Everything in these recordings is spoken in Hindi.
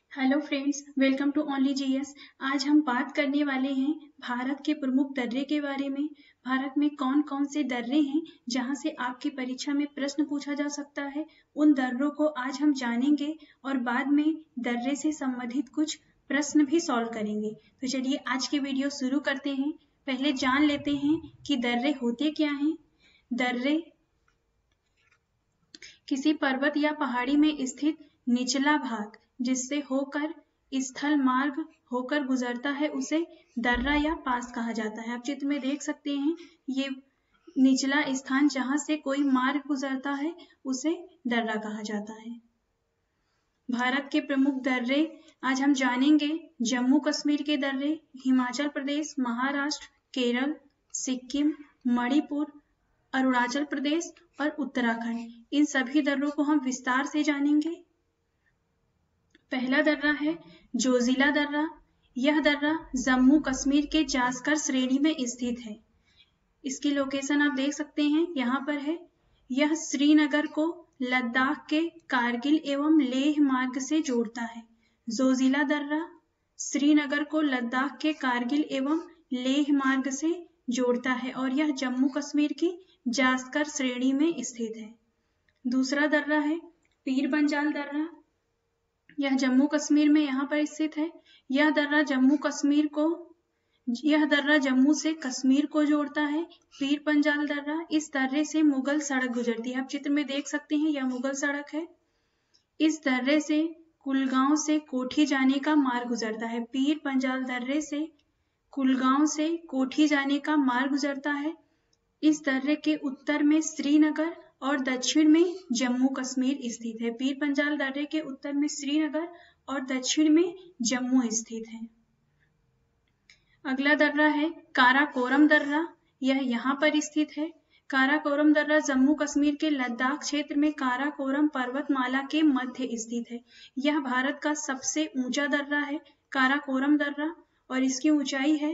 Hello friends, welcome to only GS. आज हम बात करने वाले हैं भारत के प्रमुख दर्रे के बारे में। भारत में कौन कौन से दर्रे हैं जहां से आपकी परीक्षा में प्रश्न पूछा जा सकता है, उन दर्रों को आज हम जानेंगे और बाद में दर्रे से संबंधित कुछ प्रश्न भी सॉल्व करेंगे। तो चलिए आज की वीडियो शुरू करते हैं। पहले जान लेते हैं कि दर्रे होते क्या हैं। दर्रे किसी पर्वत या पहाड़ी में स्थित निचला भाग जिससे होकर स्थल मार्ग होकर गुजरता है उसे दर्रा या पास कहा जाता है। आप चित्र में देख सकते हैं, ये निचला स्थान जहां से कोई मार्ग गुजरता है उसे दर्रा कहा जाता है। भारत के प्रमुख दर्रे आज हम जानेंगे। जम्मू कश्मीर के दर्रे, हिमाचल प्रदेश, महाराष्ट्र, केरल, सिक्किम, मणिपुर, अरुणाचल प्रदेश और उत्तराखंड, इन सभी दर्रों को हम विस्तार से जानेंगे। पहला दर्रा है जोजिला दर्रा। यह दर्रा जम्मू कश्मीर के जास्कर श्रेणी में स्थित है। इसकी लोकेशन आप देख सकते हैं, यहाँ पर है। यह श्रीनगर को लद्दाख के कारगिल एवं लेह मार्ग से जोड़ता है। जोजिला दर्रा श्रीनगर को लद्दाख के कारगिल एवं लेह मार्ग से जोड़ता है और यह जम्मू कश्मीर की जास्कर श्रेणी में स्थित है। दूसरा दर्रा है पीर पंजाल दर्रा। यह जम्मू कश्मीर में यहाँ पर स्थित है। यह दर्रा जम्मू से कश्मीर को जोड़ता है। पीर पंजाल दर्रा, इस दर्रे से मुगल सड़क गुजरती है। आप चित्र में देख सकते हैं, यह मुगल सड़क है। इस दर्रे से कुलगांव से कोठी जाने का मार्ग गुजरता है। पीर पंजाल दर्रे से कुलगांव से कोठी जाने का मार्ग गुजरता है। इस दर्रे के उत्तर में श्रीनगर और दक्षिण में जम्मू कश्मीर स्थित है। पीर पंजाल दर्रे के उत्तर में श्रीनगर और दक्षिण में जम्मू स्थित है। अगला दर्रा है काराकोरम दर्रा। यह यहाँ पर स्थित है। काराकोरम दर्रा जम्मू कश्मीर के लद्दाख क्षेत्र में काराकोरम पर्वतमाला के मध्य स्थित है। यह भारत का सबसे ऊंचा दर्रा है, काराकोरम दर्रा, और इसकी ऊंचाई है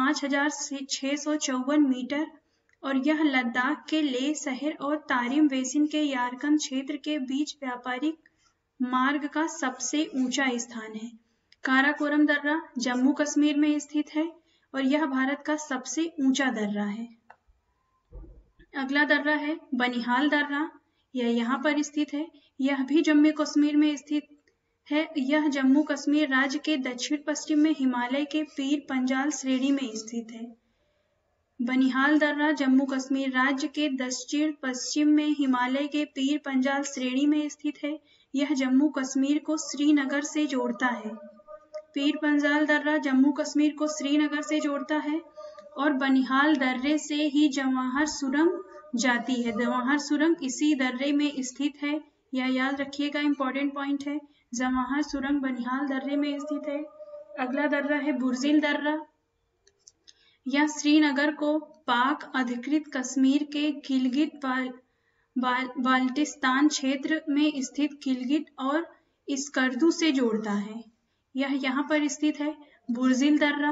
5654 मीटर और यह लद्दाख के लेह शहर और तारिम बेसिन के यारकन क्षेत्र के बीच व्यापारिक मार्ग का सबसे ऊंचा स्थान है। काराकोरम दर्रा जम्मू कश्मीर में स्थित है और यह भारत का सबसे ऊंचा दर्रा है। अगला दर्रा है बनिहाल दर्रा। यह यहाँ पर स्थित है। यह भी जम्मू कश्मीर में स्थित है। यह जम्मू कश्मीर राज्य के दक्षिण पश्चिम में हिमालय के पीर पंजाल श्रेणी में स्थित है। बनिहाल दर्रा जम्मू कश्मीर राज्य के दक्षिण पश्चिम में हिमालय के पीर पंजाल श्रेणी में स्थित है। यह जम्मू कश्मीर को श्रीनगर से जोड़ता है। पीर पंजाल दर्रा जम्मू कश्मीर को श्रीनगर से जोड़ता है और बनिहाल दर्रे से ही जवाहर सुरंग जाती है। जवाहर सुरंग इसी दर्रे में स्थित है, यह याद रखिएगा, इंपॉर्टेंट पॉइंट है। जवाहर सुरंग बनिहाल दर्रे में स्थित है। अगला दर्रा है बुर्जिल दर्रा। यह श्रीनगर को पाक अधिकृत कश्मीर के गिलगित बाल्टिस्तान क्षेत्र में स्थित गिलगित और स्कर्दू से जोड़ता है। यह यहाँ पर स्थित है, बुर्जिल दर्रा।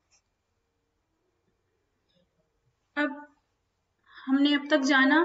हमने अब तक जाना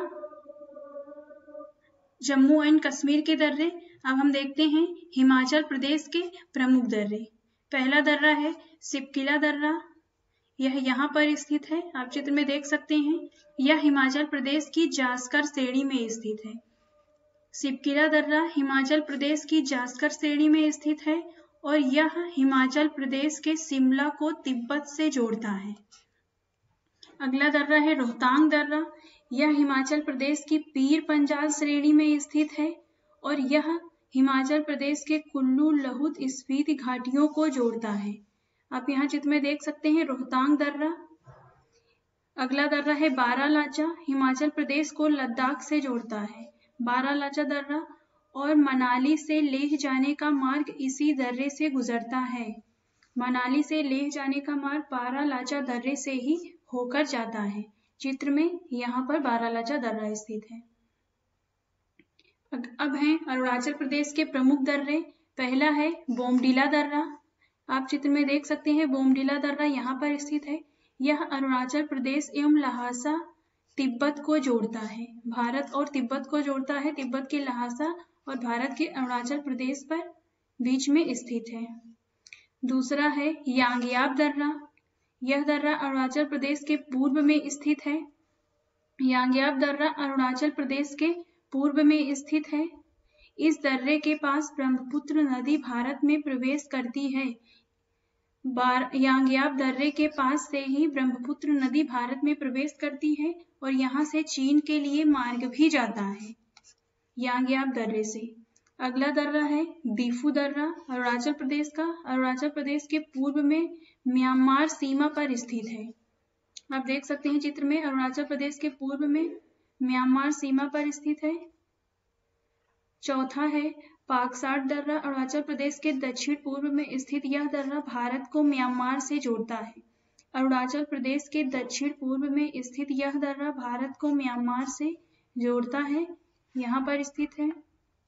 जम्मू एंड कश्मीर के दर्रे। अब हम देखते हैं हिमाचल प्रदेश के प्रमुख दर्रे। पहला दर्रा है सिपकिला दर्रा। यह यहाँ पर स्थित है, आप चित्र में देख सकते हैं। यह हिमाचल प्रदेश की जास्कर श्रेणी में स्थित है। सिपकिला दर्रा हिमाचल प्रदेश की जास्कर श्रेणी में स्थित है और यह हिमाचल प्रदेश के शिमला को तिब्बत से जोड़ता है। अगला दर्रा है रोहतांग दर्रा। यह हिमाचल प्रदेश की पीर पंजाल श्रेणी में स्थित है और यह हिमाचल प्रदेश के कुल्लू लहुत स्पीति घाटियों को जोड़ता है। आप यहाँ चित्र में देख सकते हैं रोहतांग दर्रा। अगला दर्रा है बारालाचा, हिमाचल प्रदेश को लद्दाख से जोड़ता है। बारालाचा दर्रा और मनाली से लेह जाने का मार्ग इसी दर्रे से गुजरता है। मनाली से लेह जाने का मार्ग बारालाचा दर्रे से ही होकर जाता है। चित्र में यहाँ पर बारालाचा दर्रा स्थित है। अब है अरुणाचल प्रदेश के प्रमुख दर्रे। पहला है बोमडिला दर्रा। आप चित्र में देख सकते हैं, बोमडिला दर्रा यहाँ पर स्थित है। यह अरुणाचल प्रदेश एवं लहासा तिब्बत को जोड़ता है। भारत और तिब्बत को जोड़ता है। तिब्बत के लहासा और भारत के अरुणाचल प्रदेश पर बीच में स्थित है। दूसरा है यांग्याब दर्रा। यह दर्रा अरुणाचल प्रदेश के पूर्व में स्थित है। यांग्याब दर्रा अरुणाचल प्रदेश के पूर्व में स्थित है। इस दर्रे के पास ब्रह्मपुत्र नदी भारत में प्रवेश करती है। यांग्याब दर्रे के पास से ही ब्रह्मपुत्र नदी भारत में प्रवेश करती है और यहाँ से चीन के लिए मार्ग भी जाता है यांग्याब दर्रे से। अगला दर्रा है दीफू दर्रा, अरुणाचल प्रदेश का। अरुणाचल प्रदेश के पूर्व में म्यांमार सीमा पर स्थित है। आप देख सकते हैं चित्र में, अरुणाचल प्रदेश के पूर्व में म्यांमार सीमा पर स्थित है। चौथा है पाकसाट दर्रा, अरुणाचल प्रदेश के दक्षिण पूर्व में स्थित यह दर्रा भारत को म्यांमार से जोड़ता है। अरुणाचल प्रदेश के दक्षिण पूर्व में स्थित यह दर्रा भारत को म्यांमार से जोड़ता है, यहाँ पर स्थित है।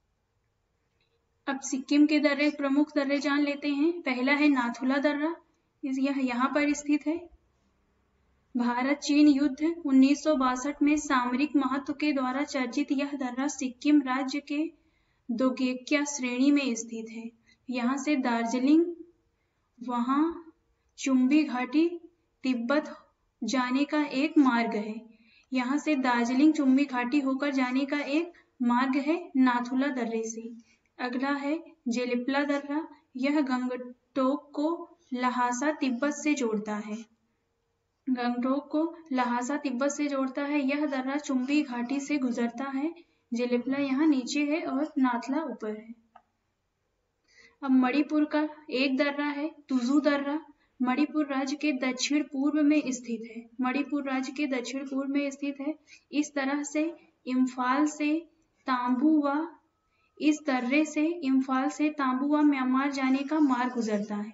अब सिक्किम के दर्रे, प्रमुख दर्रे जान लेते हैं। पहला है नाथुला दर्रा, यह यहाँ पर स्थित है। भारत चीन युद्ध 1962 में सामरिक महत्व के द्वारा चर्चित यह दर्रा सिक्किम राज्य के दोगेक्या श्रेणी में स्थित है। यहाँ से दार्जिलिंग, वहां चुम्बी घाटी, तिब्बत जाने का एक मार्ग है। यहाँ से दार्जिलिंग चुम्बी घाटी होकर जाने का एक मार्ग है नाथुला दर्रे से। अगला है जेलिप्ला दर्रा, यह गंगटोक को लहासा तिब्बत से जोड़ता है। गंगटोक को लहासा तिब्बत से जोड़ता है। यह दर्रा चुम्बी घाटी से गुजरता है। जेलिप्ला यहाँ नीचे है और नाथला ऊपर है। अब मणिपुर का एक दर्रा है तुजू दर्रा, मणिपुर राज्य के दक्षिण पूर्व में स्थित है। मणिपुर राज्य के दक्षिण पूर्व में स्थित है। इस तरह से इम्फाल से तांबुवा, इस दर्रे से इम्फाल से तांबुवा म्यांमार जाने का मार्ग गुजरता है।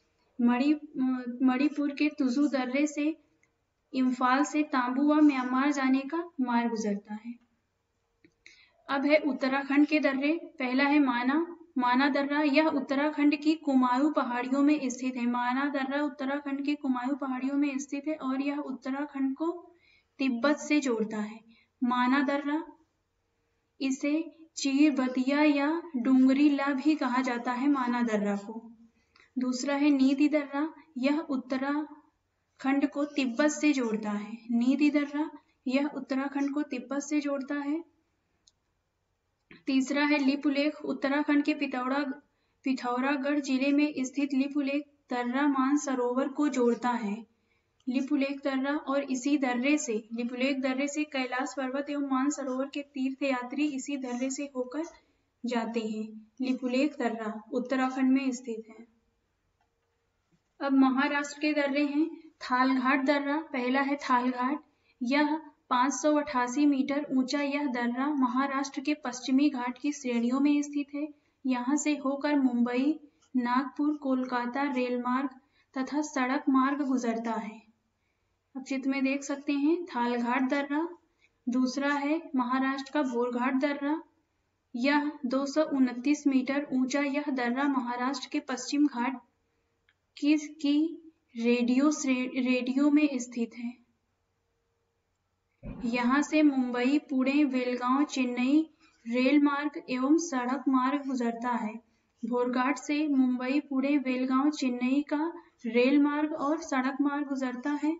मणिपुर के तुजू दर्रे से इम्फाल से तांबुवा म्यांमार जाने का मार्ग गुजरता है। अब है उत्तराखंड के दर्रे। पहला है माना दर्रा, यह उत्तराखंड की कुमाऊं पहाड़ियों में स्थित है। माना दर्रा उत्तराखंड की कुमाऊं पहाड़ियों में स्थित है और यह उत्तराखंड को तिब्बत से जोड़ता है। माना दर्रा, इसे चीरबतिया या डुंगरीला भी कहा जाता है माना दर्रा को। दूसरा है नीति दर्रा, यह उत्तराखंड को तिब्बत से जोड़ता है। नीति दर्रा, यह उत्तराखंड को तिब्बत से जोड़ता है। तीसरा है लिपुलेख, उत्तराखंड के पिथौरागढ़ जिले में स्थित लिपुलेख दर्रा मानसरोवर को जोड़ता है। लिपुलेख दर्रा और इसी दर्रे से, लिपुलेख दर्रे से कैलाश पर्वत एवं मानसरोवर के तीर्थयात्री इसी दर्रे से होकर जाते हैं। लिपुलेख दर्रा उत्तराखंड में स्थित है। अब महाराष्ट्र के दर्रे हैं। थालघाट दर्रा, पहला है थालघाट, यह 588 मीटर ऊंचा यह दर्रा महाराष्ट्र के पश्चिमी घाट की श्रेणियों में स्थित है। यहाँ से होकर मुंबई, नागपुर, कोलकाता रेल मार्ग तथा सड़क मार्ग गुजरता है। अब चित्र में देख सकते हैं थालघाट दर्रा। दूसरा है महाराष्ट्र का भोरघाट दर्रा, यह 229 मीटर ऊंचा यह दर्रा महाराष्ट्र के पश्चिम घाट की रेडियो में स्थित है। यहाँ से मुंबई, पुणे, बेलगांव, चेन्नई रेल मार्ग एवं सड़क मार्ग गुजरता है। भोरघाट से मुंबई, पुणे, बेलगांव, चेन्नई का रेल मार्ग और सड़क मार्ग गुजरता है।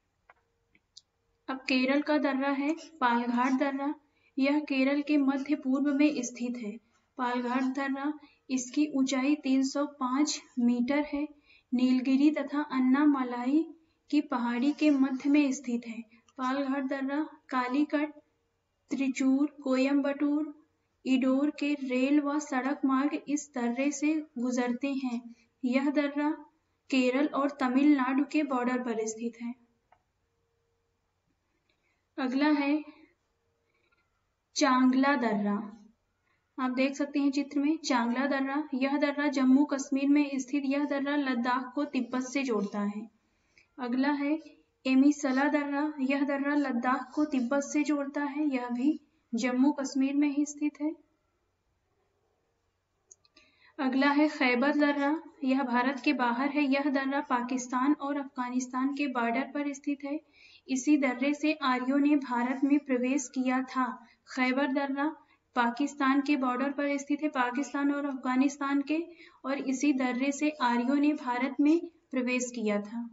अब केरल का दर्रा है पालघाट दर्रा, यह केरल के मध्य पूर्व में स्थित है। पालघाट दर्रा, इसकी ऊंचाई 305 मीटर है। नीलगिरी तथा अन्नामलाई की पहाड़ी के मध्य में स्थित है। पालघाट दर्रा कालीकट, त्रिचूर, कोयम्बटूर, इडोर के रेल व सड़क मार्ग इस दर्रे से गुजरते हैं। यह दर्रा केरल और तमिलनाडु के बॉर्डर पर स्थित है। अगला है चांगला दर्रा, आप देख सकते हैं चित्र में चांगला दर्रा, यह दर्रा जम्मू कश्मीर में स्थित यह दर्रा लद्दाख को तिब्बत से जोड़ता है। अगला है एमिसला दर्रा, यह दर्रा लद्दाख को तिब्बत से जोड़ता है, यह भी जम्मू कश्मीर में ही स्थित है। अगला है खैबर दर्रा, यह भारत के बाहर है। यह दर्रा पाकिस्तान और अफगानिस्तान के बॉर्डर पर स्थित है। इसी दर्रे से आर्यों ने भारत में प्रवेश किया था। खैबर दर्रा पाकिस्तान के बॉर्डर पर स्थित है, पाकिस्तान और अफगानिस्तान के, और इसी दर्रे से आर्यों ने भारत में प्रवेश किया था।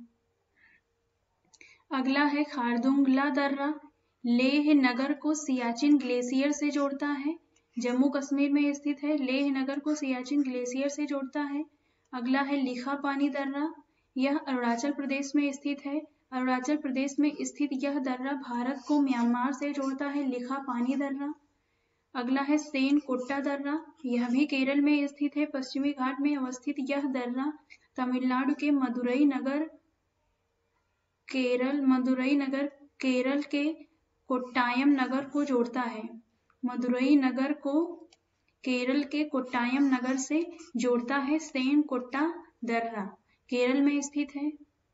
अगला है खारदुंगला दर्रा, लेह नगर को सियाचिन ग्लेशियर से जोड़ता है। जम्मू कश्मीर में स्थित है, लेह नगर को सियाचिन ग्लेशियर से जोड़ता है। अगला है लिखा पानी दर्रा, यह अरुणाचल प्रदेश में स्थित है। अरुणाचल प्रदेश में स्थित यह दर्रा भारत को म्यांमार से जोड़ता है, लिखा पानी दर्रा। अगला है सेन कोट्टा दर्रा, यह भी केरल में स्थित है। पश्चिमी घाट में अवस्थित यह दर्रा तमिलनाडु के मदुरई नगर केरल के कोट्टायम नगर को जोड़ता है। मदुरई नगर को केरल के कोट्टायम नगर से जोड़ता है। सेन कोट्टा दर्रा केरल में स्थित है।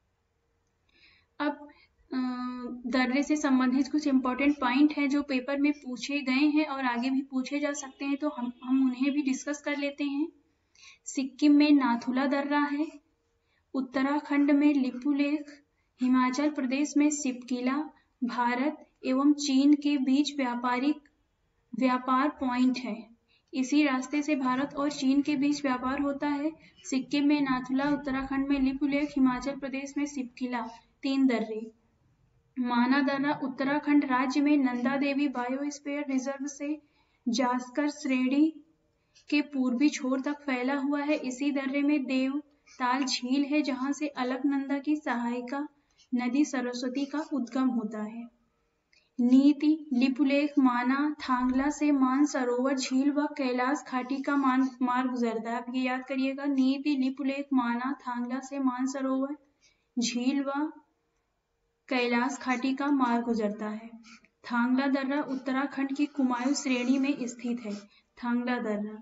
अब दर्रे से संबंधित कुछ इंपॉर्टेंट पॉइंट हैं जो पेपर में पूछे गए हैं और आगे भी पूछे जा सकते हैं, तो हम उन्हें भी डिस्कस कर लेते हैं। सिक्किम में नाथुला दर्रा है, उत्तराखंड में लिपुलेख, हिमाचल प्रदेश में सिपकिला, भारत एवं चीन के बीच व्यापार पॉइंट है। इसी रास्ते से भारत और चीन के बीच व्यापार होता है। सिक्किम में नाथुला, उत्तराखंड में लिपुलेख, हिमाचल प्रदेश में सिपकिला, 3 दर्रे। माना दर्रा उत्तराखंड राज्य में नंदा देवी बायोस्फीयर रिजर्व से जास्कर श्रेणी के पूर्वी छोर तक फैला हुआ है। इसी दर्रे में देवताल झील है, जहां से अलकनंदा की सहायिका नदी सरस्वती का उद्गम होता है। नीति लिपुलेख, माना, थांगला से मानसरोवर झील व कैलाश घाटी का मार्ग गुजरता है। आप ये याद करिएगा, नीति लिपुलेख, माना, थांगला से मानसरोवर झील व कैलाश घाटी का मार्ग गुजरता है। थांगला दर्रा उत्तराखंड की कुमायूं श्रेणी में स्थित है। थांगला दर्रा।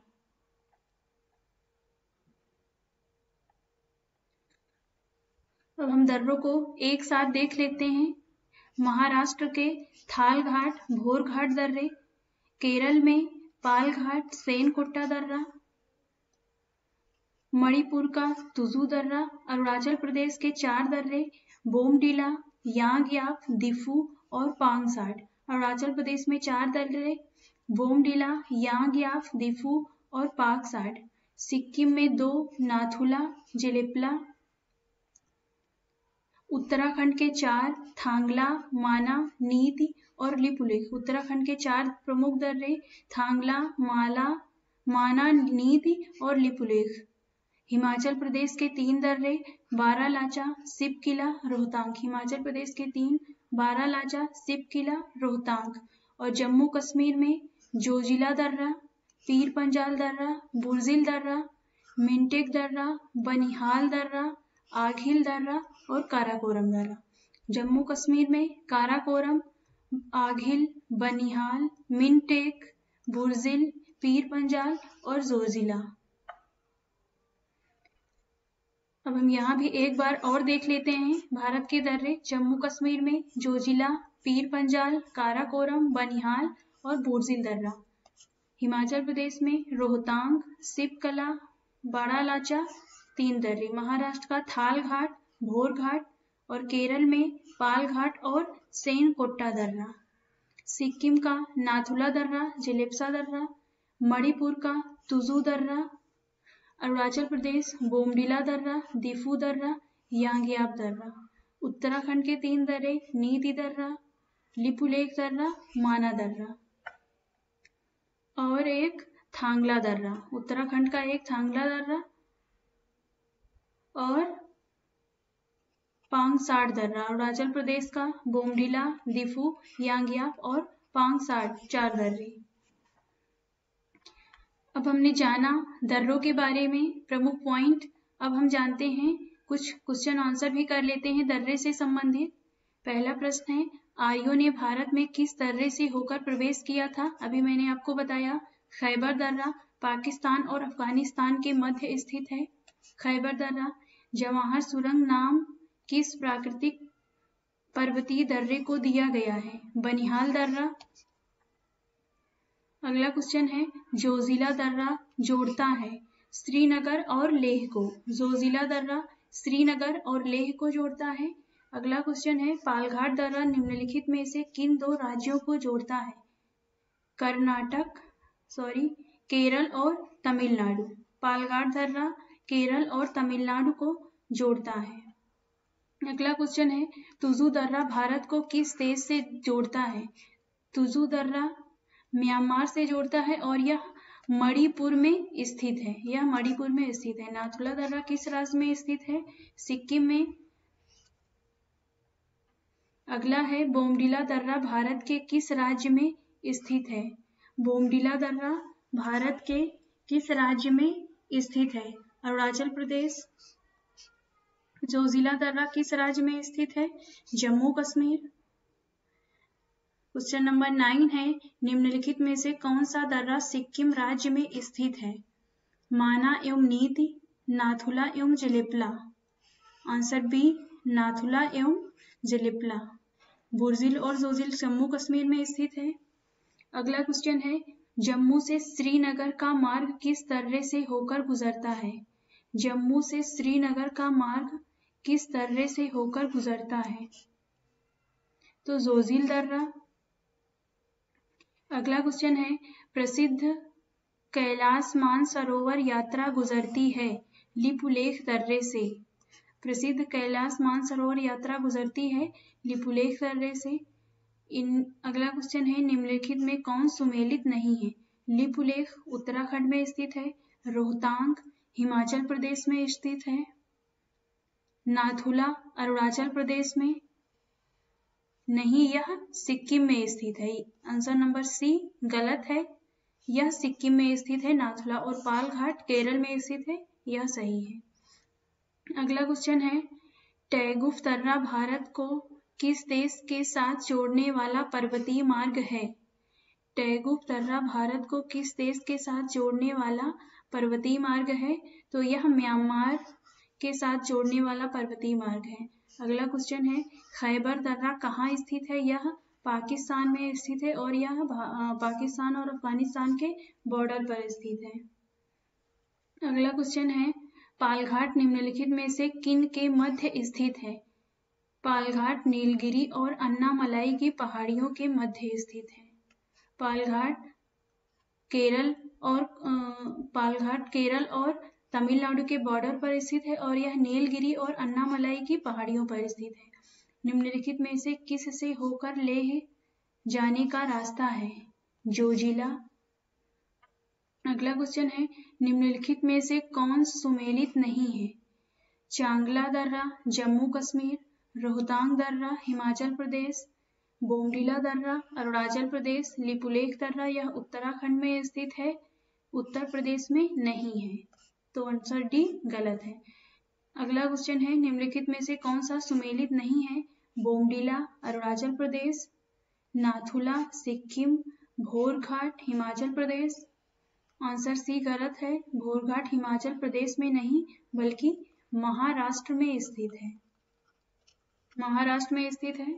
अब हम दर्रों को एक साथ देख लेते हैं। महाराष्ट्र के थालघाट, भोरघाट दर्रे, केरल में पालघाट, सेनकोट्टा दर्रा, मणिपुर का तुजू दर्रा, अरुणाचल प्रदेश के 4 दर्रे बोमडिला, यांगयाप, दिफू और पांगसाट। अरुणाचल प्रदेश में 4 दर्रे बोमडिला, यांगयाप, दिफू और पांगसाट। सिक्किम में 2 नाथुला, जेलेपला। उत्तराखंड के 4 थांगला, माना, नीति और लिपुलेख। उत्तराखंड के 4 प्रमुख दर्रे थांगला, माना, नीति और लिपुलेख। हिमाचल प्रदेश के 3 दर्रे बारालाचा, सिपकिला, रोहतांग। हिमाचल प्रदेश के 3 बारालाचा, सिपकिला, रोहतांग। और जम्मू कश्मीर में जोजिला दर्रा, पीर पंजाल दर्रा, बुर्जिल दर्रा, मिंटेक दर्रा, बनिहाल दर्रा, आघिल दर्रा और काराकोरम दर्रा। जम्मू कश्मीर में काराकोरम, आघिल, बनिहाल, मिंटेक, बुर्जिल, पीर पंजाल और जोजिला। अब हम यहाँ भी एक बार और देख लेते हैं भारत के दर्रे। जम्मू कश्मीर में जोजिला, पीर पंजाल, काराकोरम, बनिहाल और बुर्जिल दर्रा। हिमाचल प्रदेश में रोहतांग, सिपकला, बारालाचा, 3 दर्रे। महाराष्ट्र का थालघाट, भोरघाट और केरल में पालघाट और सेनकोट्टा दर्रा। सिक्किम का नाथुला दर्रा, जेलेप्सा दर्रा, मणिपुर का तुजू दर्रा, अरुणाचल प्रदेश बोमडिला दर्रा, दिफू दर्रा, यांगयाप दर्रा। उत्तराखंड के 3 दर्रे नीति दर्रा, लिपुलेख दर्रा, माना दर्रा और एक थांगला दर्रा। उत्तराखंड का एक थांगला दर्रा और पांगसाट दर्रा। अरुणाचल प्रदेश का बोमडिला, दिफू, यांगयाप और पांगसाट, 4 दर्रे। अब हमने जाना दर्रों के बारे में प्रमुख पॉइंट। अब हम जानते हैं कुछ क्वेश्चन आंसर भी कर लेते हैं दर्रे से संबंधित। पहला प्रश्न है, आर्यों ने भारत में किस दर्रे से होकर प्रवेश किया था? अभी मैंने आपको बताया, खैबर दर्रा पाकिस्तान और अफगानिस्तान के मध्य स्थित है। खैबर दर्रा। जवाहर सुरंग नाम किस प्राकृतिक पर्वतीय दर्रे को दिया गया है? बनिहाल दर्रा। अगला क्वेश्चन है, जोजिला दर्रा जोड़ता है श्रीनगर और लेह को। जोजिला दर्रा श्रीनगर और लेह को जोड़ता है। अगला क्वेश्चन है, पालघाट दर्रा निम्नलिखित में से किन 2 राज्यों को जोड़ता है? कर्नाटक केरल और तमिलनाडु। पालघाट दर्रा केरल और तमिलनाडु को जोड़ता है। अगला क्वेश्चन है, तुजु दर्रा भारत को किस देश से जोड़ता है? तुजु दर्रा म्यांमार से जोड़ता है और यह मणिपुर में स्थित है। यह मणिपुर में स्थित है। नाथुला दर्रा किस राज्य में स्थित है? सिक्किम में। अगला है, बोमडिला दर्रा भारत के किस राज्य में स्थित है? बोमडिला दर्रा भारत के किस राज्य में स्थित है? अरुणाचल प्रदेश। जोजिला दर्रा किस राज्य में स्थित है? जम्मू कश्मीर। क्वेश्चन नंबर 9 है, निम्नलिखित में से कौन सा दर्रा सिक्किम राज्य में स्थित है? माना एवं नीति, नाथुला एवं जेलिपला। आंसर बी, नाथुला एवं जेलिपला। बुर्जिल और जोजिल जम्मू कश्मीर में स्थित है। अगला क्वेश्चन है, जम्मू से श्रीनगर का मार्ग किस दर्रे से होकर गुजरता है? जम्मू से श्रीनगर का मार्ग किस दर्रे से होकर गुजरता है? तो जोजिल दर्रा। अगला क्वेश्चन है, प्रसिद्ध कैलाश मानसरोवर यात्रा गुजरती है लिपुलेख दर्रे से। प्रसिद्ध कैलाश मानसरोवर यात्रा गुजरती है लिपुलेख दर्रे से। अगला क्वेश्चन है, निम्नलिखित में कौन सुमेलित नहीं है? लिपुलेख उत्तराखंड में स्थित है। रोहतांग हिमाचल प्रदेश में स्थित है। नाथुला अरुणाचल प्रदेश में नहीं, यह सिक्किम में स्थित है। आंसर नंबर सी गलत है, यह सिक्किम में स्थित है नाथुला। और पालघाट केरल में स्थित है, यह सही है। अगला क्वेश्चन है, टैगुफ दर्रा भारत को किस देश के साथ जोड़ने वाला पर्वतीय मार्ग है? टैगुफ दर्रा भारत को किस देश के साथ जोड़ने वाला पर्वतीय मार्ग है? तो यह म्यांमार के साथ जोड़ने वाला पर्वतीय मार्ग है। अगला क्वेश्चन है, खैबर दर्रा कहाँ स्थित है? यह पाकिस्तान में स्थित है और यह पाकिस्तान और अफगानिस्तान के बॉर्डर पर स्थित है। अगला क्वेश्चन है, पालघाट निम्नलिखित में से किन के मध्य स्थित है? पालघाट नीलगिरी और अन्नामलाई की पहाड़ियों के मध्य स्थित है। पालघाट केरल और तमिलनाडु के बॉर्डर पर स्थित है और यह नीलगिरी और अन्नामलाई की पहाड़ियों पर स्थित है। निम्नलिखित में से किस से होकर लेह जाने का रास्ता है? जोजिला। अगला क्वेश्चन है, निम्नलिखित में से कौन सुमेलित नहीं है? चांगला दर्रा जम्मू कश्मीर, रोहतांग दर्रा हिमाचल प्रदेश, बोमडिला दर्रा अरुणाचल प्रदेश, लिपुलेख दर्रा यह उत्तराखंड में स्थित है, उत्तर प्रदेश में नहीं है। तो आंसर डी गलत है। अगला क्वेश्चन है, निम्नलिखित में से कौन सा सुमेलित नहीं है? बोमडिला अरुणाचल प्रदेश, नाथुला सिक्किम, भोरघाट हिमाचल प्रदेश। आंसर सी गलत है, भोरघाट हिमाचल प्रदेश में नहीं बल्कि महाराष्ट्र में स्थित है। महाराष्ट्र में स्थित है।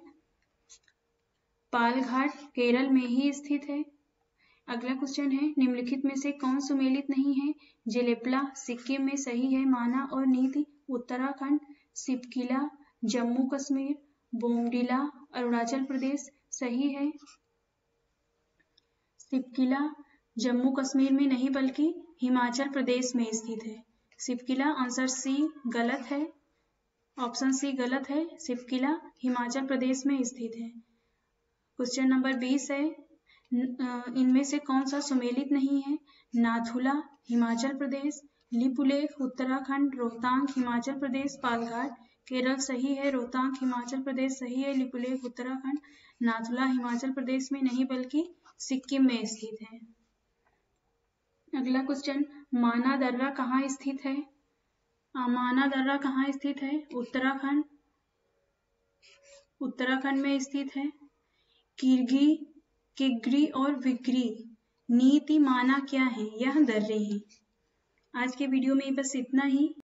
पालघाट केरल में ही स्थित है। अगला क्वेश्चन है, निम्नलिखित में से कौन सुमेलित नहीं है? जेलिपला सिक्किम में सही है, माना और नीति उत्तराखंड, सिपकिला जम्मू कश्मीर, बोमडिला अरुणाचल प्रदेश सही है। सिपकिला जम्मू कश्मीर में नहीं बल्कि हिमाचल प्रदेश में स्थित है। सिपकिला आंसर सी गलत है, ऑप्शन सी गलत है, सिपकिला हिमाचल प्रदेश में स्थित है। क्वेश्चन नंबर 20 है, इनमें से कौन सा सुमेलित नहीं है? नाथुला हिमाचल प्रदेश, लिपुलेख उत्तराखंड, रोहतांग हिमाचल प्रदेश, पालघाट केरल सही है, रोहतांग हिमाचल प्रदेश सही है, लिपुलेख उत्तराखंड, नाथुला हिमाचल प्रदेश में नहीं बल्कि सिक्किम में स्थित है। अगला क्वेश्चन, माना दर्रा कहाँ स्थित है? माना दर्रा कहाँ स्थित है? उत्तराखंड, उत्तराखंड में स्थित है। किर्गी, किग्री और विग्री नीति माना क्या है? यह दर्रे हैं। आज के वीडियो में बस इतना ही।